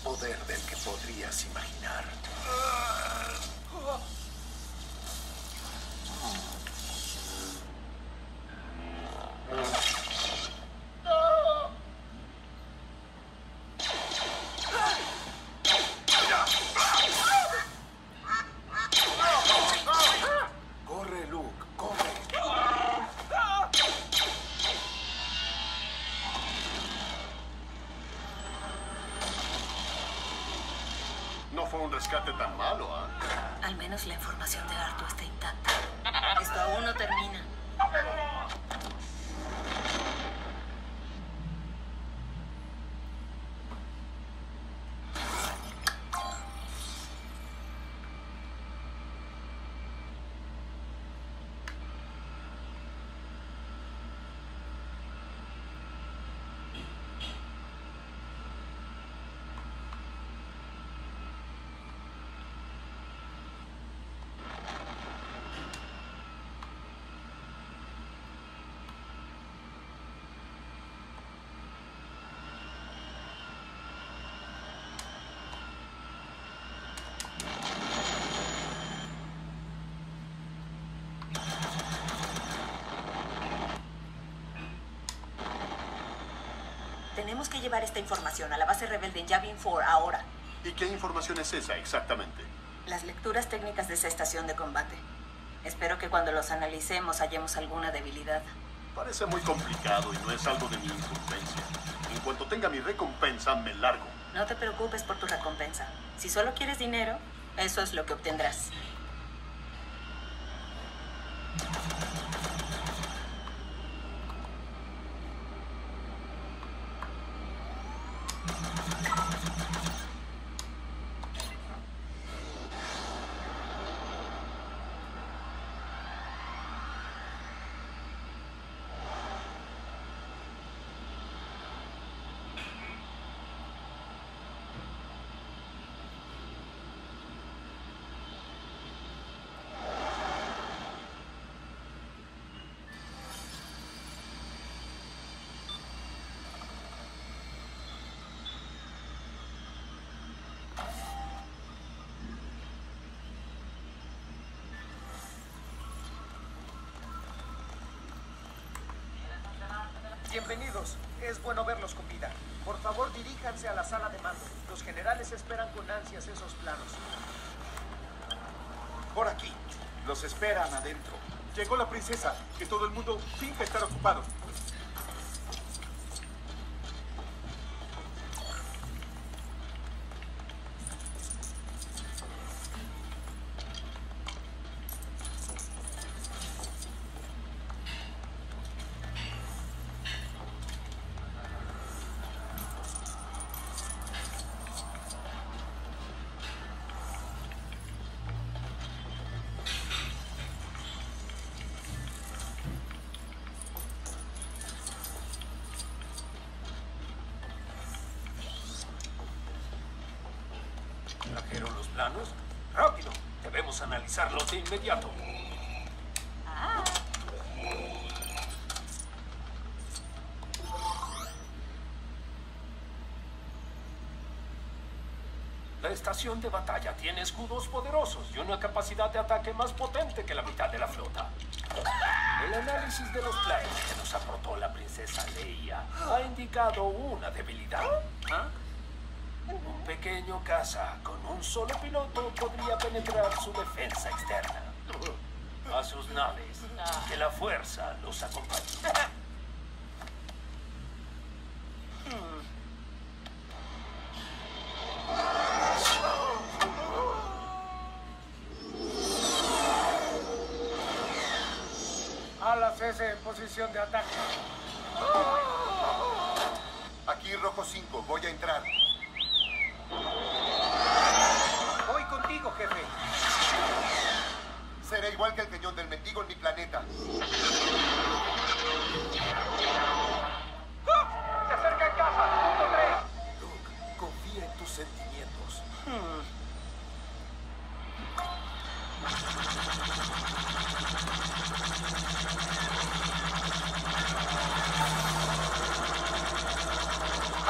poder del que podrías imaginar. Corre, Luke, corre. No fue un rescate tan malo, ¿ah? Al menos la información de Artu está intacta. Esto aún no termina. Tenemos que llevar esta información a la base rebelde en Yavin 4 ahora. ¿Y qué información es esa exactamente? Las lecturas técnicas de esa estación de combate. Espero que cuando los analicemos hallemos alguna debilidad. Parece muy complicado y no es algo de mi incumbencia. En cuanto tenga mi recompensa, me largo. No te preocupes por tu recompensa. Si solo quieres dinero, eso es lo que obtendrás. Bienvenidos. Es bueno verlos con vida. Por favor, diríjanse a la sala de mando. Los generales esperan con ansias esos planos. Por aquí. Los esperan adentro. Llegó la princesa. Que todo el mundo finja estar ocupado. ¿Trajeron los planos? ¡Rápido! Debemos analizarlos de inmediato. La estación de batalla tiene escudos poderosos y una capacidad de ataque más potente que la mitad de la flota. El análisis de los planos que nos aportó la princesa Leia ha indicado una debilidad. Un pequeño caza con un solo piloto podría penetrar su defensa externa. A sus naves. Que la fuerza los acompañe. Alas S en posición de ataque. Aquí Rojo 5, voy a entrar. Voy contigo, jefe. Será igual que el cañón del mendigo en mi planeta. ¡Se acerca en casa! ¡Punto 3! Luke, confía en tus sentimientos.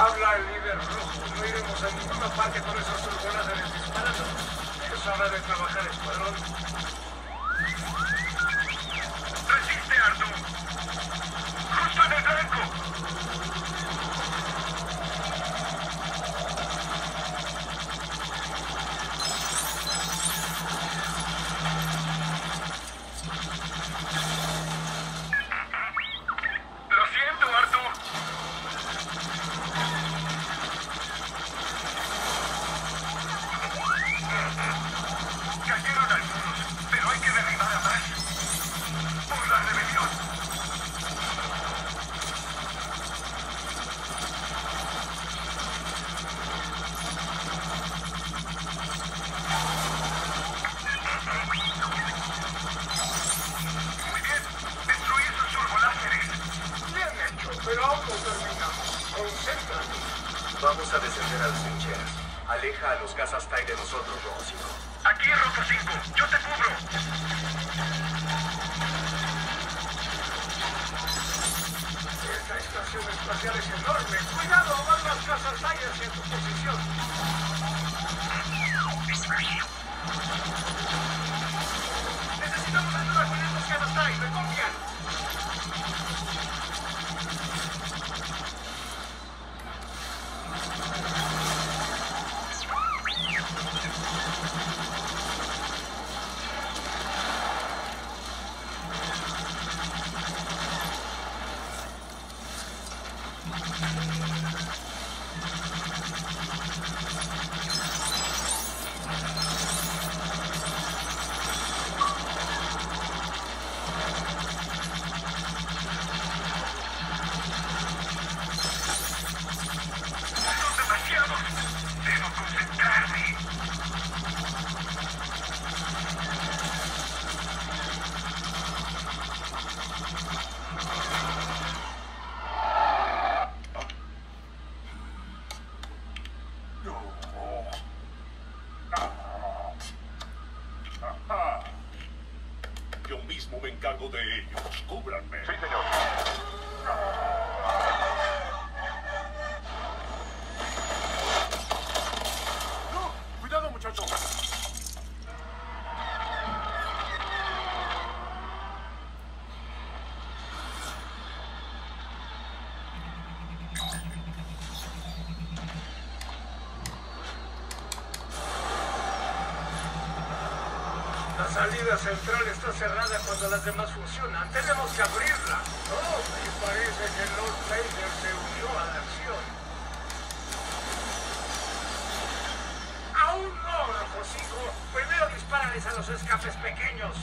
Habla el líder rojo. No iremos a ninguna parte con esos turboláseres disparando. Es hora de trabajar, escuadrón. ¡Resiste, Artu! ¡Justo en el blanco! Lo siento, Artu. Cayeron algunos, pero hay que derribar a más. Por la rebelión. Muy bien, destruí sus turboláseres. Bien hecho, pero aún no terminamos. Concéntrate. Vamos a descender a las trincheras. Aleja a los cazas TIE de nosotros, Rojo 5. Aquí, Rojo 5, yo te cubro. Esta estación espacial es enorme. Cuidado, van las casas TIE hacia tu posición. Necesitamos ayuda con estos casas TIE, me confian. Son demasiados. Debo concentrarme. Yo mismo me encargo de ellos. Cúbranme. Sí, señor. ¡No! ¡Cuidado, muchacho! La salida central está cerrada cuando las demás funcionan. Tenemos que abrirla. Oh, me parece que Lord Vader se unió a la acción. ¡Aún no, Rojo 5! Primero dispárales a los escapes pequeños.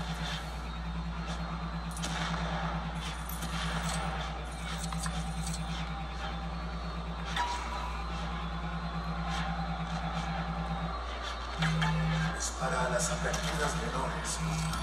Dispara a las aperturas menores.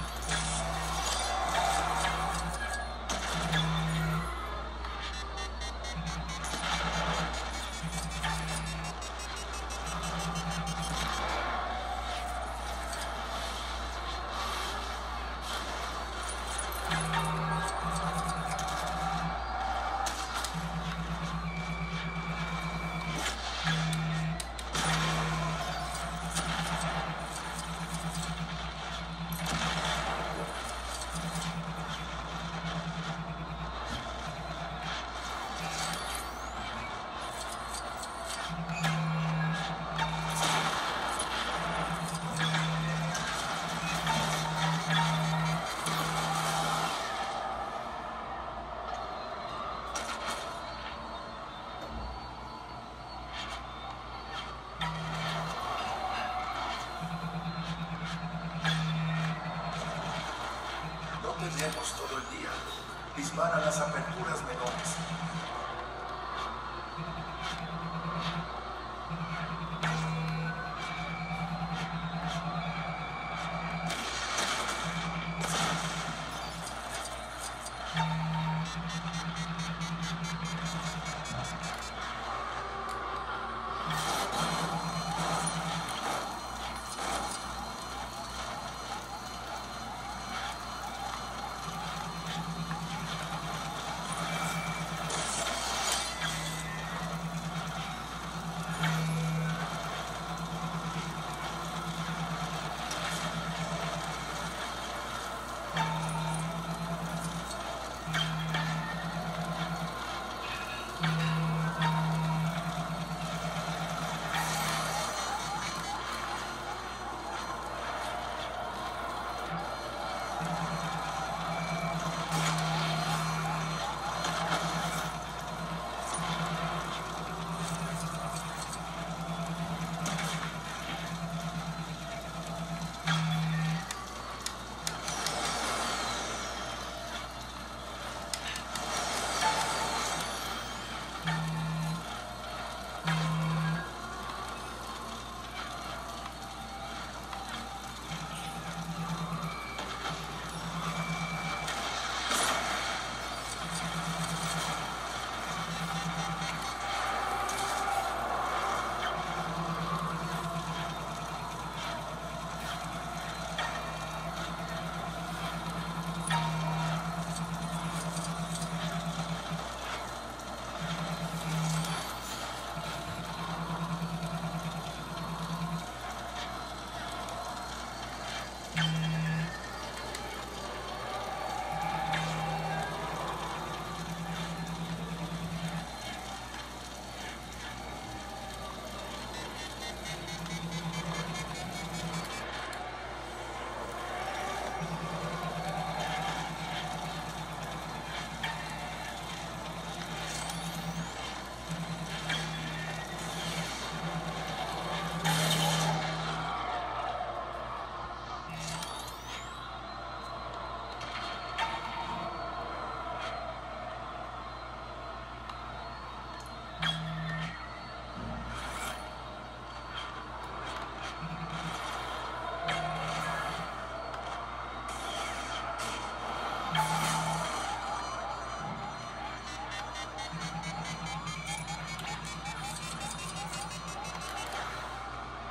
No tenemos todo el día. Dispara a las aperturas menores.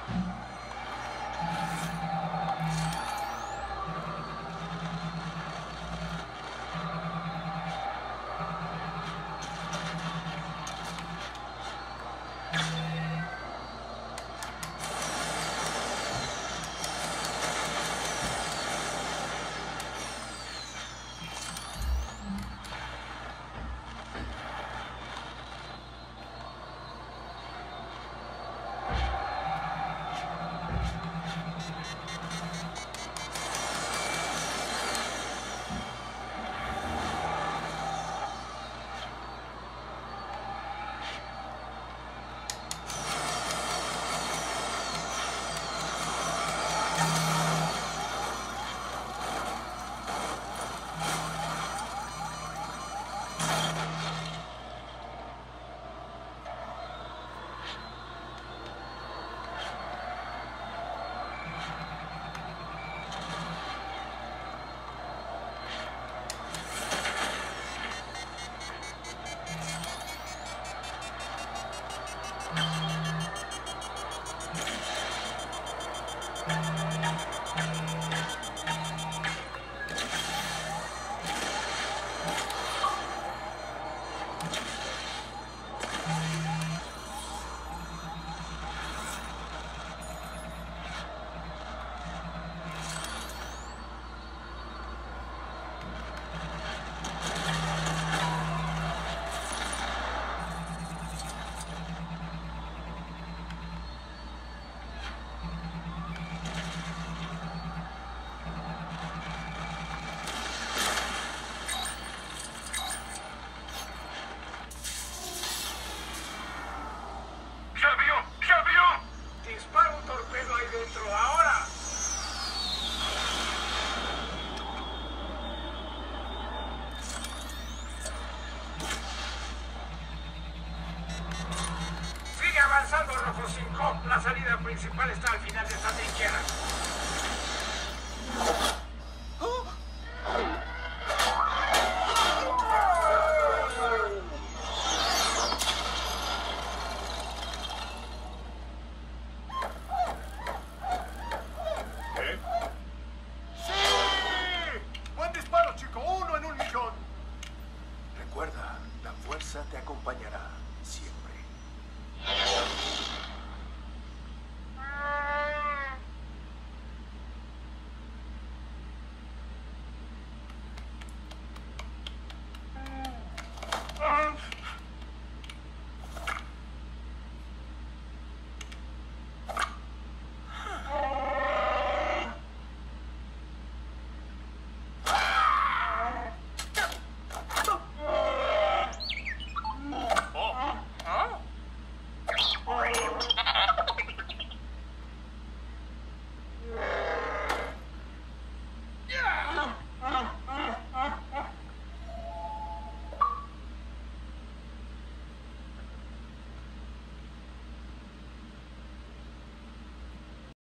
Rojo 5, la salida principal está al final de esta trinchera.